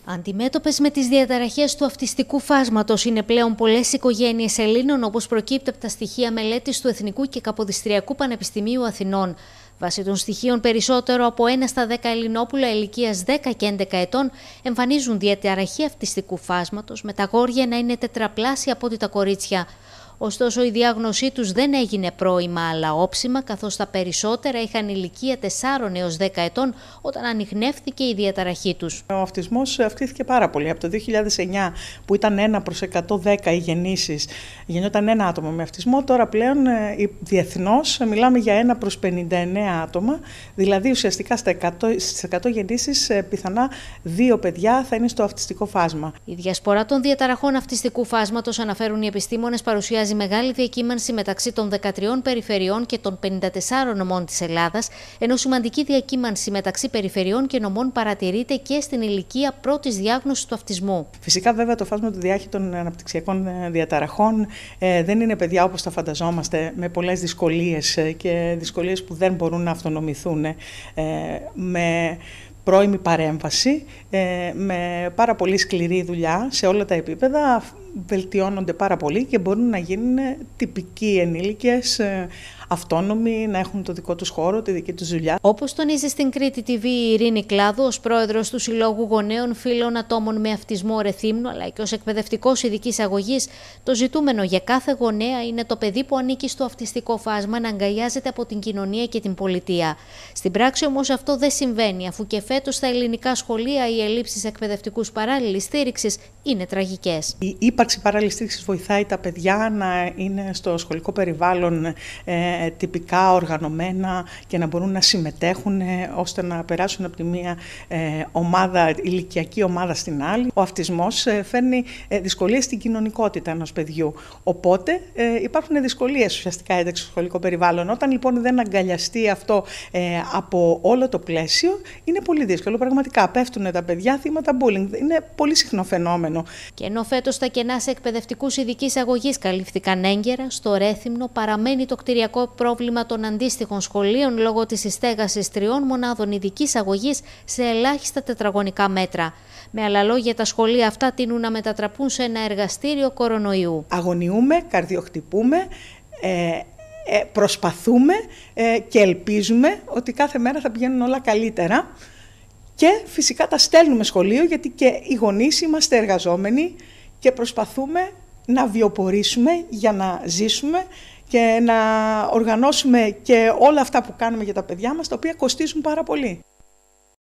Αντιμέτωπες με τις διαταραχές του αυτιστικού φάσματος είναι πλέον πολλές οικογένειες Ελλήνων, όπως προκύπτει από τα στοιχεία μελέτης του Εθνικού και Καποδιστριακού Πανεπιστημίου Αθηνών. Βάσει των στοιχείων, περισσότερο από 1 στα 10 Ελληνόπουλα ηλικίας 10 και 11 ετών εμφανίζουν διαταραχή αυτιστικού φάσματος, με τα αγόρια να είναι τετραπλάσια από ό,τι τα κορίτσια. Ωστόσο, η διάγνωσή τους δεν έγινε πρόημα αλλά όψιμα, καθώς τα περισσότερα είχαν ηλικία 4 έως 10 ετών όταν ανιχνεύθηκε η διαταραχή τους. Ο αυτισμός αυξήθηκε πάρα πολύ. Από το 2009, που ήταν 1 προς 110 οι γεννήσεις, γεννιόταν ένα άτομο με αυτισμό, τώρα πλέον διεθνώς μιλάμε για 1 προς 59 άτομα, δηλαδή ουσιαστικά στις 100 γεννήσεις πιθανά 2 παιδιά θα είναι στο αυτιστικό φάσμα. Η διασπορά των διαταραχών αυτιστικού φάσματος, αναφέρουν οι επιστήμονες, παρουσιάζει μεγάλη διακύμανση μεταξύ των 13 περιφερειών και των 54 νομών της Ελλάδας, ενώ σημαντική διακύμανση μεταξύ περιφερειών και νομών παρατηρείται και στην ηλικία πρώτης διάγνωσης του αυτισμού. Φυσικά, βέβαια, το φάσμα του διάχυτων των αναπτυξιακών διαταραχών δεν είναι παιδιά όπως τα φανταζόμαστε, με πολλές δυσκολίες και δυσκολίες που δεν μπορούν να αυτονομηθούν με πρώιμη παρέμβαση, με πάρα πολύ σκληρή δουλειά σε όλα τα επίπεδα, βελτιώνονται πάρα πολύ και μπορούν να γίνουν τυπικοί ενήλικες, αυτόνομοι, να έχουν το δικό τους χώρο, τη δική τους δουλειά. Όπως τονίζει στην Κρήτη TV η Ειρήνη Κλάδου, ως πρόεδρος του Συλλόγου Γονέων Φίλων Ατόμων με Αυτισμό Ρεθύμνου, αλλά και ως εκπαιδευτικός ειδικής αγωγής, το ζητούμενο για κάθε γονέα είναι το παιδί που ανήκει στο αυτιστικό φάσμα να αγκαλιάζεται από την κοινωνία και την πολιτεία. Στην πράξη όμως αυτό δεν συμβαίνει, αφού και φέτος στα ελληνικά σχολεία οι ελλείψεις εκπαιδευτικούς παράλληλης στήριξης είναι τραγικές. Η ύπαρξη παράλληλης στήριξης βοηθάει τα παιδιά να είναι στο σχολικό περιβάλλον τυπικά οργανωμένα και να μπορούν να συμμετέχουν ώστε να περάσουν από τη μία ηλικιακή ομάδα στην άλλη. Ο αυτισμός φέρνει δυσκολίες στην κοινωνικότητα ενός παιδιού. Οπότε υπάρχουν δυσκολίες ουσιαστικά ένταξη στο σχολικό περιβάλλον. Όταν λοιπόν δεν αγκαλιαστεί αυτό από όλο το πλαίσιο, είναι πολύ δύσκολο. Πραγματικά πέφτουν τα παιδιά θύματα bullying. Είναι πολύ συχνό φαινόμενο. Και ενώ φέτος τα κενά σε εκπαιδευτικούς ειδικής αγωγής καλύφθηκαν έγκαιρα, στο Ρέθυμνο παραμένει το κτηριακό πρόβλημα των αντίστοιχων σχολείων λόγω της συστέγασης 3 μονάδων ειδικής αγωγής σε ελάχιστα τετραγωνικά μέτρα. Με άλλα λόγια, τα σχολεία αυτά τείνουν να μετατραπούν σε ένα εργαστήριο κορονοϊού. Αγωνιούμε, καρδιοχτυπούμε, προσπαθούμε και ελπίζουμε ότι κάθε μέρα θα πηγαίνουν όλα καλύτερα. Και φυσικά τα στέλνουμε σχολείο, γιατί και οι γονείς είμαστε εργαζόμενοι και προσπαθούμε να βιοπορήσουμε για να ζήσουμε και να οργανώσουμε και όλα αυτά που κάνουμε για τα παιδιά μας, τα οποία κοστίζουν πάρα πολύ.